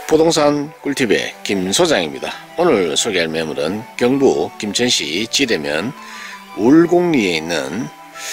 부동산 꿀팁의 김 소장입니다. 오늘 소개할 매물은 경북 김천시 지대면 울곡리에 있는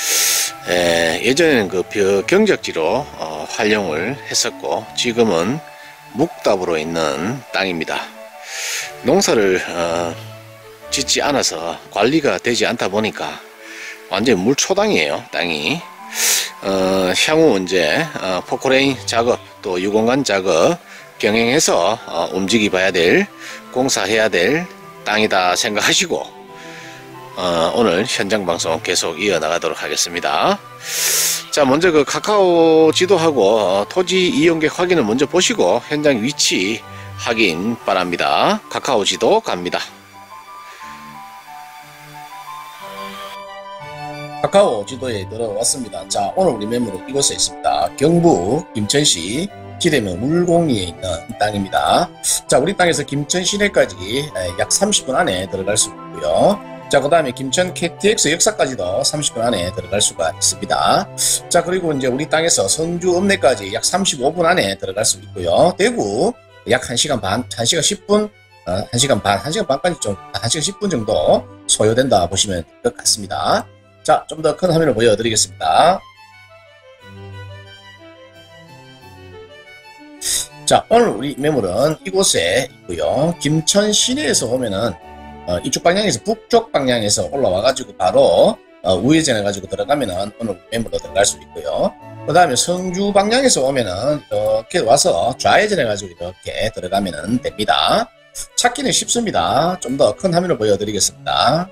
예전에는 그 경작지로 활용을 했었고 지금은 묵답으로 있는 땅입니다. 농사를 짓지 않아서 관리가 되지 않다 보니까 완전 물초당이에요. 땅이 향후 이제 포크레인 작업 또 유공간 작업 병행해서 움직여 봐야 될, 공사해야 될 땅이다 생각하시고 오늘 현장 방송 계속 이어나가도록 하겠습니다. 자, 먼저 그 카카오 지도하고 토지 이용객 확인을 먼저 보시고 현장 위치 확인 바랍니다. 카카오 지도 갑니다. 카카오 지도에 들어왔습니다. 자, 오늘 우리 매물은 이곳에 있습니다. 경북 김천시 지대면 울곡리에 있는 땅입니다. 자, 우리 땅에서 김천 시내까지 약 30분 안에 들어갈 수 있고요. 자, 그 다음에 김천 KTX 역사까지도 30분 안에 들어갈 수가 있습니다. 자, 그리고 이제 우리 땅에서 성주 읍내까지 약 35분 안에 들어갈 수 있고요. 대구 약 1시간 반, 1시간 10분, 1시간 반, 1시간 반까지 좀, 1시간 10분 정도 소요된다 보시면 될 것 같습니다. 자, 좀 더 큰 화면을 보여드리겠습니다. 자, 오늘 우리 매물은 이곳에 있고요. 김천 시내에서 오면은 이쪽 방향에서 북쪽 방향에서 올라와가지고 바로 우회전해가지고 들어가면은 오늘 매물로 들어갈 수 있고요. 그 다음에 성주 방향에서 오면은 이렇게 와서 좌회전해가지고 이렇게 들어가면은 됩니다. 찾기는 쉽습니다. 좀 더 큰 화면을 보여드리겠습니다.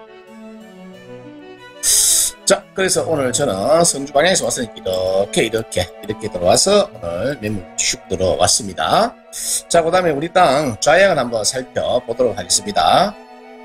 자, 그래서 오늘 저는 성주 방향에서 와서 이렇게 들어와서 오늘 매물 슉 들어왔습니다. 자, 그 다음에 우리 땅 좌향을 한번 살펴보도록 하겠습니다.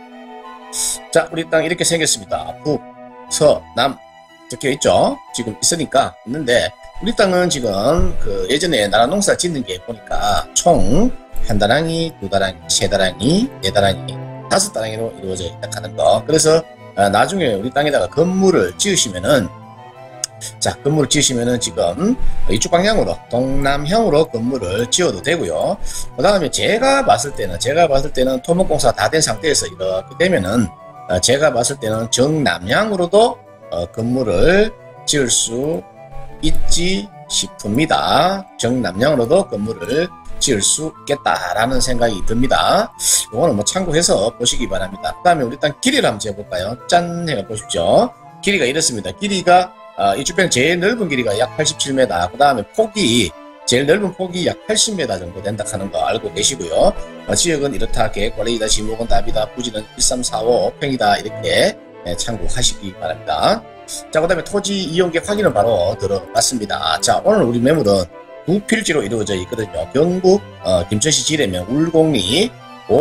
자, 우리 땅 이렇게 생겼습니다. 북, 서, 남 적혀 있죠? 지금 있는데 우리 땅은 지금 그 예전에 나라 농사 짓는 게 보니까 총 한 다랑이, 두 다랑이, 세 다랑이, 네 다랑이, 다섯 다랑이로 이루어져 있다 하는 거. 그래서 나중에 우리 땅에다가 건물을 지으시면은, 자, 건물을 지으시면은 지금 이쪽 방향으로 동남향으로 건물을 지어도 되고요. 그 다음에 제가 봤을 때는 토목공사 다 된 상태에서 이렇게 되면은 제가 봤을 때는 정남향으로도 건물을 지을 수 있지 싶습니다. 정남향으로도 건물을 지을 수 있겠다라는 생각이 듭니다. 이거는 뭐 참고해서 보시기 바랍니다. 그 다음에 우리 땅 길이를 한번 재볼까요? 짠 해가 보십시오. 길이가 이렇습니다. 길이가 이쪽 편 제일 넓은 길이가 약 87m, 그 다음에 폭이 제일 넓은 폭이 약 80m 정도 된다 하는 거 알고 계시고요. 지역은 이렇다. 계획관리이다, 지목은 답이다, 부지는 1345평이다 이렇게 참고하시기 바랍니다. 자, 그 다음에 토지 이용객 확인은 바로 들어갔습니다. 자, 오늘 우리 매물은 두 필지로 이루어져 있거든요. 경북 김천시 지대면 울곡리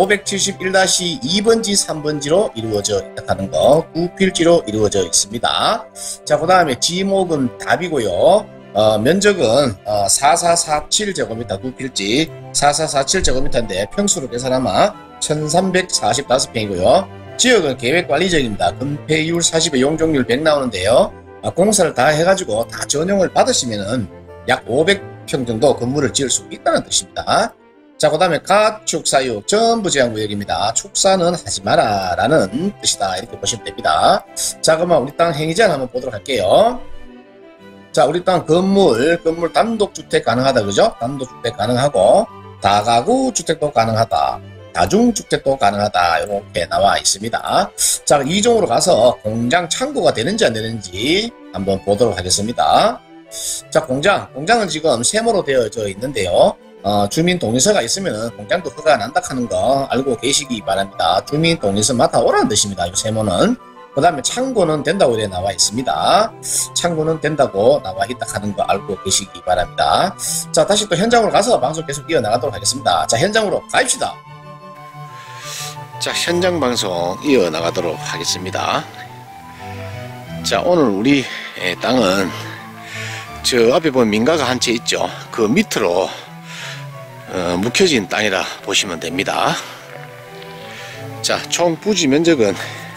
571-2번지 3번지로 이루어져 있다 하는 거 두 필지로 이루어져 있습니다. 자, 그 다음에 지목은 답이고요. 면적은 4447제곱미터 두 필지 4447제곱미터인데 평수로 계산하면 1345평이고요. 지역은 계획관리지역입니다. 건폐율 40에 용적률 100 나오는데요. 공사를 다 해가지고 다 전용을 받으시면은 약 500평 정도 건물을 지을 수 있다는 뜻입니다. 자, 그 다음에 가축 사육 전부 제한구역입니다. 축사는 하지 마라 라는 뜻이다 이렇게 보시면 됩니다. 자, 그러면 우리 땅 행위제한 한번 보도록 할게요. 자, 우리 땅 건물 단독주택 가능하다, 그죠? 단독주택 가능하고 다가구 주택도 가능하다, 다중주택도 가능하다 이렇게 나와 있습니다. 자, 2종으로 가서 공장 창고가 되는지 안 되는지 한번 보도록 하겠습니다. 자, 공장은 지금 세모로 되어져 있는데요. 주민 동의서가 있으면 공장도 허가가 난다 하는 거 알고 계시기 바랍니다. 주민 동의서 맡아오라는 뜻입니다. 이 세모는. 그 다음에 창고는 된다고 이렇게 나와 있습니다. 창고는 된다고 나와 있다 하는 거 알고 계시기 바랍니다. 자, 다시 또 현장으로 가서 방송 계속 이어나가도록 하겠습니다. 자, 현장으로 가입시다. 자, 현장 방송 이어나가도록 하겠습니다. 자, 오늘 우리 땅은 저 앞에 보면 민가가 한 채 있죠. 그 밑으로 묵혀진 땅이라 보시면 됩니다. 자, 총 부지 면적은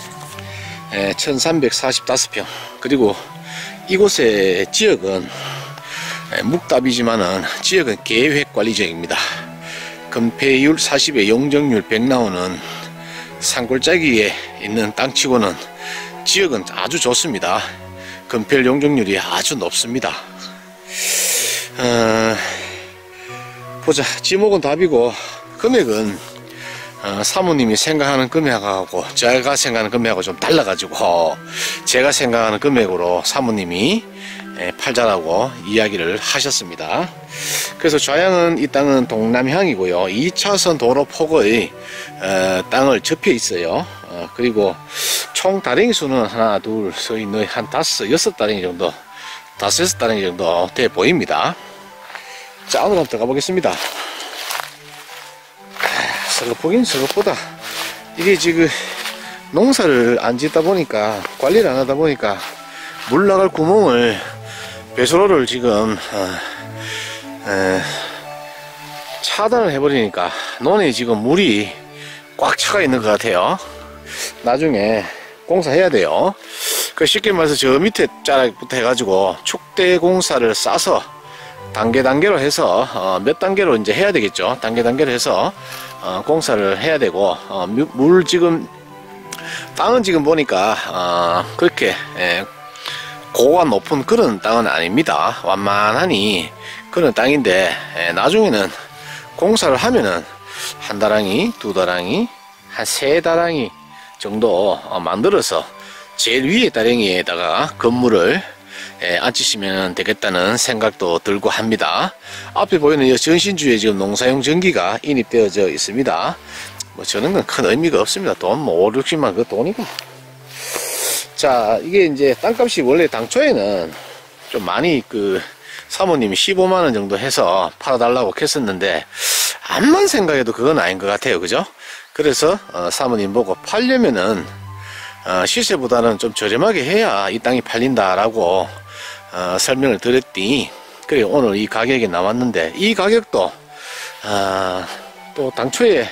1345평. 그리고 이곳의 지역은 묵답이지만은 지역은 계획관리지역입니다. 건폐율 40에 용적률 100 나오는 산골짜기에 있는 땅치고는 지역은 아주 좋습니다. 건폐율 용적률이 아주 높습니다. 보자. 지목은 답이고 금액은 사모님이 생각하는 금액하고 제가 생각하는 금액하고 좀 달라가지고 제가 생각하는 금액으로 사모님이 팔자라고 이야기를 하셨습니다. 그래서 좌양은 이 땅은 동남향이고요. 2차선 도로 폭의 땅을 접해 있어요. 그리고 총 다랭이 수는 하나, 둘, 셋, 넷, 한 다섯, 여섯 다랭이 정도, 다섯, 여섯 다랭이 정도 돼 보입니다. 자, 안으로 한번 들어가 보겠습니다. 서글프긴 서글프다. 이게 지금 농사를 안 짓다 보니까, 관리를 안 하다 보니까 물 나갈 구멍을 배수로를 지금 차단을 해버리니까 논에 지금 물이 꽉 차가 있는 것 같아요. 나중에 공사해야 돼요. 그 쉽게 말해서 저 밑에 자락부터 해가지고 축대 공사를 싸서 단계로 해서 몇 단계로 이제 해야 되겠죠. 단계로 해서 공사를 해야 되고, 물 지금 땅은 지금 보니까 그렇게 고가 높은 그런 땅은 아닙니다. 완만하니 그런 땅인데, 나중에는 공사를 하면은 한 다랑이, 두 다랑이, 한 세 다랑이 정도 만들어서 제일 위에 다랭이에다가 건물을 앉히시면 되겠다는 생각도 들고 합니다. 앞에 보이는 이 전신주에 지금 농사용 전기가 인입되어져 있습니다. 뭐 저는 건 큰 의미가 없습니다. 돈 뭐 5, 60만 그 돈이고. 자, 이게 이제 땅값이 원래 당초에는 좀 많이 사모님이 15만원 정도 해서 팔아달라고 했었는데, 암만 생각해도 그건 아닌 것 같아요. 그죠? 그래서 사모님 보고 팔려면은 시세보다는 좀 저렴하게 해야 이 땅이 팔린다라고 설명을 드렸더니, 그래 오늘 이 가격이 나왔는데, 이 가격도 또 당초에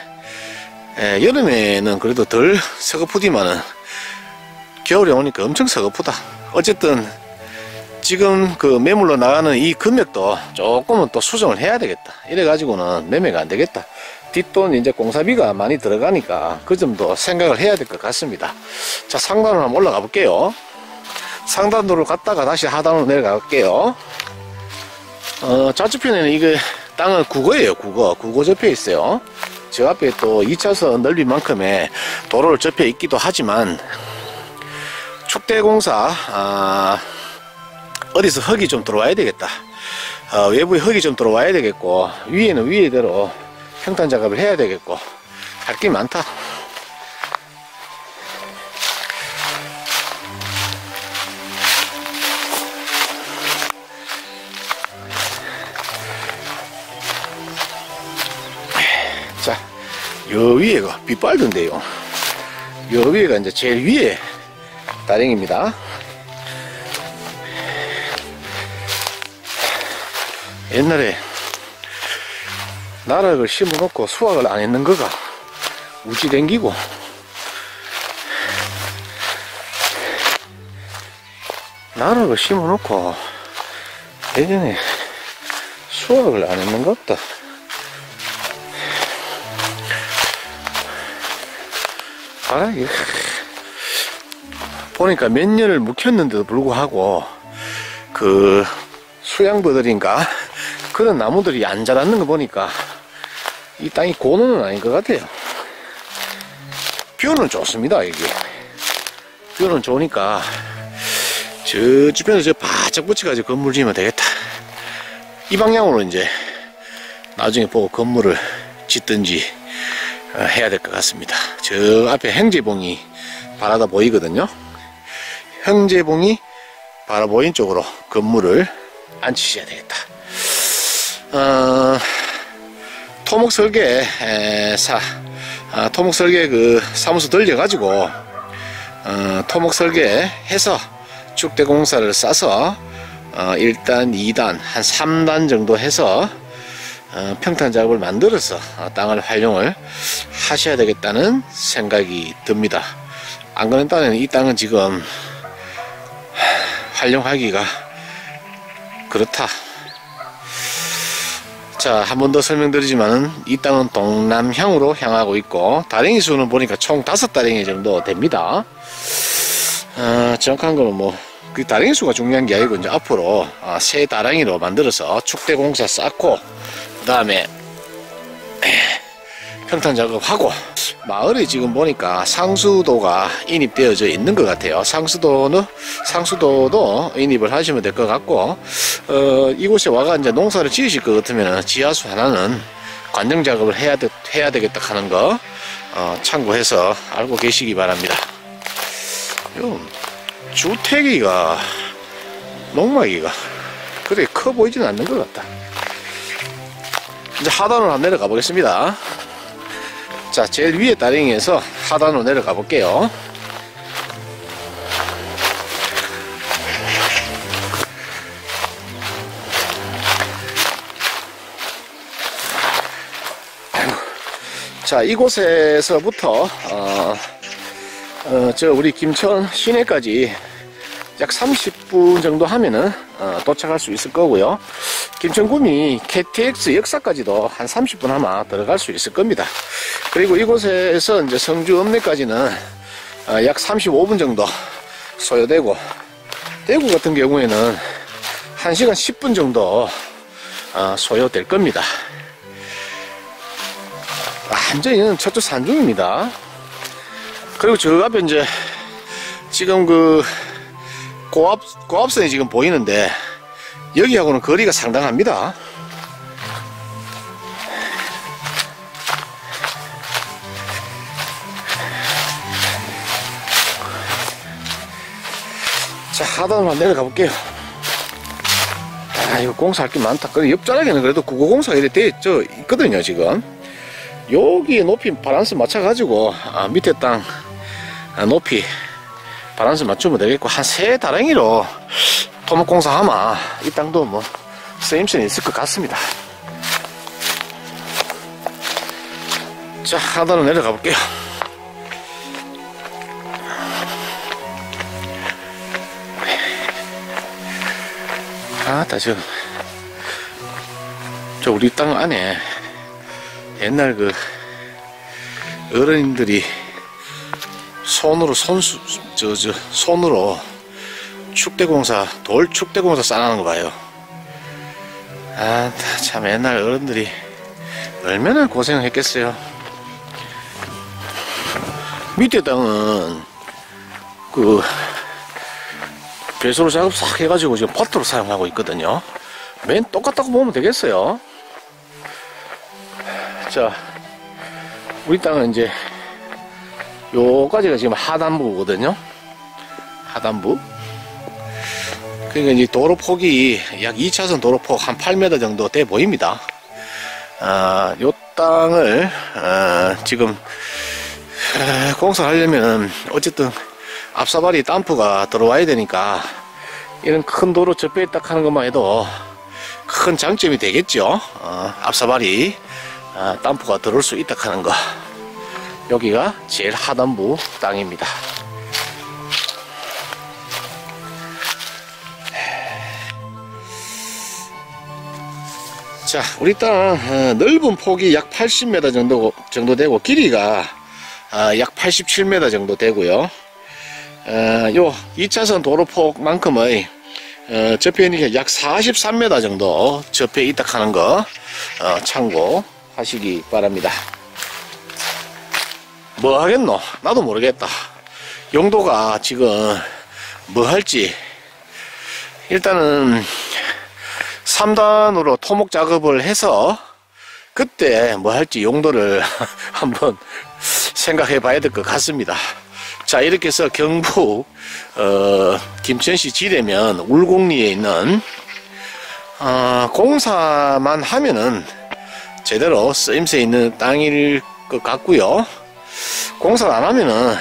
여름에는 그래도 덜 서글프지만은 겨울에 오니까 엄청 서글프다. 어쨌든 지금 매물로 나가는 이 금액도 조금은 또 수정을 해야 되겠다. 이래 가지고는 매매가 안 되겠다. 뒷돈 이제 공사비가 많이 들어가니까 그 점도 생각을 해야 될 것 같습니다. 자, 상단으로 한번 올라가 볼게요. 상단으로 갔다가 다시 하단으로 내려가 볼게요. 좌측편에는 이거 땅은 국어예요. 국어 접해 있어요. 저 앞에 또 2차선 넓이만큼의 도로를 접해 있기도 하지만, 축대공사 어디서 흙이 좀 들어와야 되겠다. 외부에 흙이 좀 들어와야 되겠고, 위에는 위에대로 평탄 작업을 해야 되겠고, 할 게 많다. 자, 요 위에가 빗발던데요. 요 위에가 이제 제일 위에 다랭입니다. 옛날에 나락을 심어 놓고 수확을 안 했는 거가 우지 댕기고, 나락을 심어 놓고 예전에 수확을 안 했는 것 같다. 바라기 보니까 몇 년을 묵혔는데도 불구하고 수양버들인가 그런 나무들이 안 자랐는 거 보니까 이 땅이 고노는 아닌 것 같아요. 뷰는 좋습니다. 이게 뷰는 좋으니까 저 주변에 저 바짝 붙여가지고 건물 지으면 되겠다. 이 방향으로 이제 나중에 보고 건물을 짓든지 해야 될 것 같습니다. 저 앞에 행제봉이 바라다 보이거든요. 형제봉이 바라보인 쪽으로 건물을 앉히셔야 되겠다. 토목 설계 사무소 들려가지고 토목 설계해서 축대 공사를 싸서 1단, 2단, 한 3단 정도 해서 평탄 작업을 만들어서 땅을 활용을 하셔야 되겠다는 생각이 듭니다. 안 그런 땅에는 이 땅은 지금 활용하기가 그렇다. 자, 한 번 더 설명드리지만 이 땅은 동남향으로 향하고 있고 다랭이 수는 보니까 총 5다랭이 정도 됩니다. 정확한 거는 뭐 그 다랭이 수가 중요한 게 아니고 이제 앞으로 새 다랭이로 만들어서 축대공사 쌓고 그 다음에 평탄 작업하고 마을에 지금 보니까 상수도가 인입되어져 있는 것 같아요. 상수도도 인입을 하시면 될 것 같고 이곳에 와가 이제 농사를 지으실 것 같으면 지하수 하나는 관정 작업을 해야 되겠다 하는 거 참고해서 알고 계시기 바랍니다. 요 주택이가 농막이가 그래 커 보이지는 않는 것 같다. 이제 하단으로 한번 내려가 보겠습니다. 자, 제일 위에 다랭이에서 하단으로 내려가 볼게요. 자, 이곳에서부터 우리 김천 시내까지 약 30분 정도 하면은 도착할 수 있을 거고요. 김천구미 KTX 역사까지도 한 30분 아마 들어갈 수 있을 겁니다. 그리고 이곳에서 이제 성주 읍내까지는 약 35분 정도 소요되고, 대구 같은 경우에는 1시간 10분 정도 소요될 겁니다. 완전히 저쪽 산중입니다. 그리고 저 앞에 이제 지금 그 고압선이 지금 보이는데 여기하고는 거리가 상당합니다. 자, 하단으로 내려가 볼게요. 이거 공사할 게 많다. 그래, 옆자락에는 그래도 구조공사가 이렇게 되어 있거든요, 지금. 여기 높이 바란스 맞춰가지고 밑에 땅 높이 바란스 맞추면 되겠고, 한 3다랭이로 토목공사 하면 이 땅도 뭐 쓰임새는 있을 것 같습니다. 자, 하단으로 내려가 볼게요. 지금 저 우리 땅 안에 옛날 그 어른들이 손으로 손으로 축대공사, 돌 축대공사 쌓아놓은 거 봐요. 참 옛날 어른들이 얼마나 고생을 했겠어요. 밑에 땅은 그 배수로 작업 싹 해가지고 지금 버터로 사용하고 있거든요. 맨 똑같다고 보면 되겠어요. 자, 우리 땅은 이제 요까지가 지금 하단부거든요. 하단부. 그러니까 이제 도로 폭이 약 2차선 도로 폭 한 8m 정도 돼 보입니다. 요 땅을 지금 공사를 하려면 어쨌든 앞사발이 덤프가 들어와야 되니까 이런 큰 도로 접해 딱 하는 것만 해도 큰 장점이 되겠죠. 앞사발이 덤프가 들어올 수 있다 하는 거. 여기가 제일 하단부 땅입니다. 자, 우리 땅 넓은 폭이 약 80m 정도 되고 길이가 약 87m 정도 되고요. 요 2차선 도로폭만큼의 접해니까 약 43m 정도 접해 있다 하는 거 참고하시기 바랍니다. 뭐 하겠노? 나도 모르겠다. 용도가 지금 뭐 할지. 일단은 3단으로 토목 작업을 해서 그때 뭐 할지 용도를 한번 생각해 봐야 될 것 같습니다. 자, 이렇게 해서 경북 김천시 지대면 울곡리에 있는 공사만 하면은 제대로 쓰임새 있는 땅일 것 같고요. 공사를 안 하면은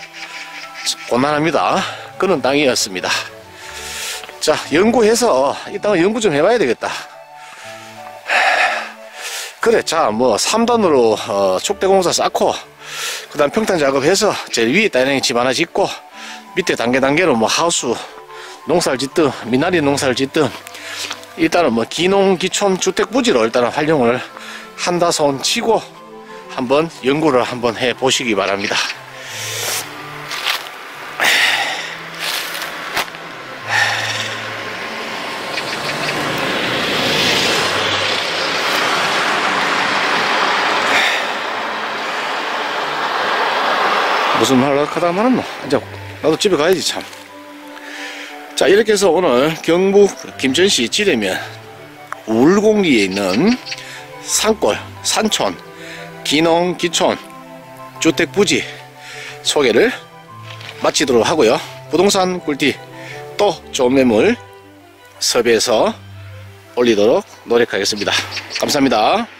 곤란합니다. 그런 땅이었습니다. 자, 연구해서 이 땅을 연구 좀 해봐야 되겠다. 그래, 자, 뭐 3단으로 축대공사 쌓고 그 다음 평탄 작업해서 제일 위에 다랭이 집 하나 짓고 밑에 단계로 뭐 하우스 농사를 짓든 미나리 농사를 짓든 일단은 뭐 기농 기촌 주택 부지로 일단은 활용을 한다 손 치고 한번 연구를 한번 해 보시기 바랍니다. 무슨 말을 하다 말았노? 이제 나도 집에 가야지 참. 자, 이렇게 해서 오늘 경북 김천시 지대면 울공리에 있는 산골, 산촌, 기농, 기촌, 주택부지 소개를 마치도록 하고요. 부동산 꿀팁 또 좋은 매물 섭외해서 올리도록 노력하겠습니다. 감사합니다.